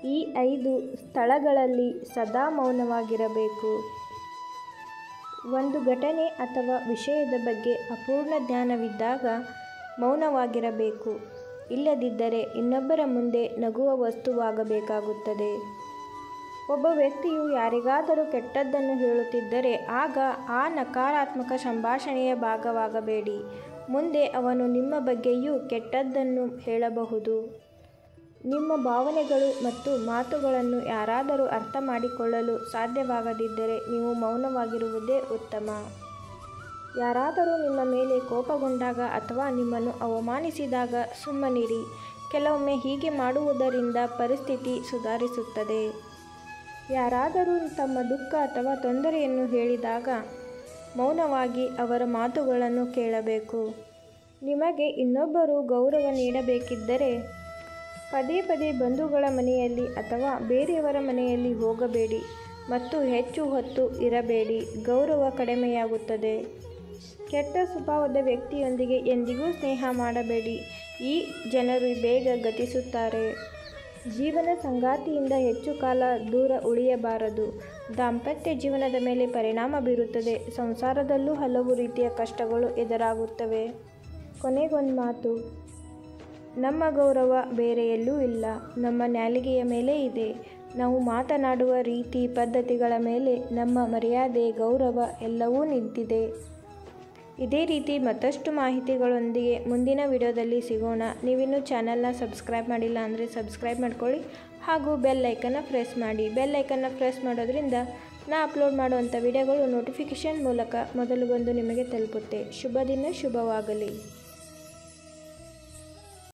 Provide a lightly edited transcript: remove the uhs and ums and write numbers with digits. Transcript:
ಈ 5 ಸ್ಥಳಗಳಲ್ಲಿ ಸದಾ ಮೌನವಾಗಿರಬೇಕು. ಒಂದು ಘಟನೆ ಅಥವಾ ವಿಷಯದ ಬಗ್ಗೆ ಅಪೂರ್ಣ ಜ್ಞಾನವಿದ್ದಾಗ ಮೌನವಾಗಿರಬೇಕು. ಇಲ್ಲದಿದ್ದರೆ ಇನ್ನೊಬ್ಬರ ಮುಂದೆ ನಗುವ ವಸ್ತುವಾಗಬೇಕಾಗುತ್ತದೆ. ಒಬ್ಬ ವ್ಯಕ್ತಿಯು ಯಾರಿಗಾದರೂ ಕೆಟ್ಟದ್ದನ್ನು ಹೇಳುತ್ತಿದ್ದರೆ ಆಗ ಆ ನಕಾರಾತ್ಮಕ ಸಂಭಾಷಣೆಯ ಭಾಗವಾಗಬೇಡಿ. ಮುಂದೆ ಅವನು ನಿಮ್ಮ ಬಗ್ಗೆಯೂ ಕೆಟ್ಟದ್ದನ್ನು ಹೇಳಬಹುದು. ನಿಮ್ಮ ಭಾವನೆಗಳು ಮತ್ತು ಮಾತುಗಳನ್ನು ಯಾರಾದರೂ ಅರ್ಥ ಮಾಡಿಕೊಳ್ಳಲು ಸಾಧ್ಯವಾಗದಿದ್ದರೆ ನೀವು ಮೌನವಾಗಿರುವುದೇ ಉತ್ತಮ. ಯಾರಾದರೂ ನಿಮ್ಮ ಮೇಲೆ ಕೋಪಗೊಂಡಾಗ ಅಥವಾ ನಿಮ್ಮನ್ನು ಅವಮಾನಿಸಿದಾಗ ಸುಮ್ಮನಿರಿ. ಕೆಲವೊಮ್ಮೆ ಹೀಗೆ ಮಾಡುವುದರಿಂದ ಪರಿಸ್ಥಿತಿ ಸುಧಾರಿಸುತ್ತದೆ. ಯಾರಾದರೂ ತಮ್ಮ ದುಃಖ ಅಥವಾ ತೊಂದರೆಯನ್ನು ಹೇಳಿದಾಗ ಮೌನವಾಗಿ ಅವರ ಮಾತುಗಳನ್ನು ಕೇಳಬೇಕು. ನಿಮಗೆ ಇನ್ನೊಬ್ಬರು ಗೌರವ ನೀಡಬೇಕಿದ್ದರೆ ಪದೇ ಪದೇ ಬಂಧುಗಳ ಮನೆಯಲ್ಲಿ ಅಥವಾ ಬೇರೆಯವರ ಮನೆಯಲ್ಲಿ ಹೋಗಬೇಡಿ ಮತ್ತು ಹೆಚ್ಚು ಹೊತ್ತು ಇರಬೇಡಿ. ಗೌರವ ಕಡಿಮೆಯಾಗುತ್ತದೆ. ಕೆಟ್ಟ ಸ್ವಭಾವದ ವ್ಯಕ್ತಿಯೊಂದಿಗೆ ಎಂದಿಗೂ ಸ್ನೇಹ ಮಾಡಬೇಡಿ. ಈ ಜನರು ಬೇಗ ಗತಿಸುತ್ತಾರೆ. ಜೀವನ ಸಂಗಾತಿಯಿಂದ ಹೆಚ್ಚು ಕಾಲ ದೂರ ಉಳಿಯಬಾರದು. ದಾಂಪತ್ಯ ಜೀವನದ ಮೇಲೆ ಪರಿಣಾಮ ಬೀರುತ್ತದೆ. ಸಂಸಾರದಲ್ಲೂ ಹಲವು ರೀತಿಯ ಕಷ್ಟಗಳು ಎದುರಾಗುತ್ತವೆ. ಕೊನೆಗೊಂದು ಮಾತು, ನಮ್ಮ ಗೌರವ ಬೇರೆ ಎಲ್ಲೂ ಇಲ್ಲ, ನಮ್ಮ ನಾಲಿಗೆಯ ಮೇಲೆ ಇದೆ. ನಾವು ಮಾತನಾಡುವ ರೀತಿ ಪದ್ಧತಿಗಳ ಮೇಲೆ ನಮ್ಮ ಮರ್ಯಾದೆ, ಗೌರವ ಎಲ್ಲವೂ ನಿಂತಿದೆ. ಇದೇ ರೀತಿ ಮತ್ತಷ್ಟು ಮಾಹಿತಿಗಳೊಂದಿಗೆ ಮುಂದಿನ ವಿಡಿಯೋದಲ್ಲಿ ಸಿಗೋಣ. ನೀವಿನ್ನೂ ಚಾನಲ್ನ ಸಬ್ಸ್ಕ್ರೈಬ್ ಮಾಡಿಲ್ಲ ಅಂದರೆ ಸಬ್ಸ್ಕ್ರೈಬ್ ಮಾಡ್ಕೊಳ್ಳಿ ಹಾಗೂ ಬೆಲ್ ಐಕನ್ನ ಪ್ರೆಸ್ ಮಾಡಿ. ಬೆಲ್ ಐಕನ್ನ ಪ್ರೆಸ್ ಮಾಡೋದ್ರಿಂದ ನಾ ಅಪ್ಲೋಡ್ ಮಾಡುವಂಥ ವಿಡಿಯೋಗಳು ನೋಟಿಫಿಕೇಷನ್ ಮೂಲಕ ಮೊದಲು ಬಂದು ನಿಮಗೆ ತಲುಪುತ್ತೆ. ಶುಭ ದಿನ, ಶುಭವಾಗಲಿ.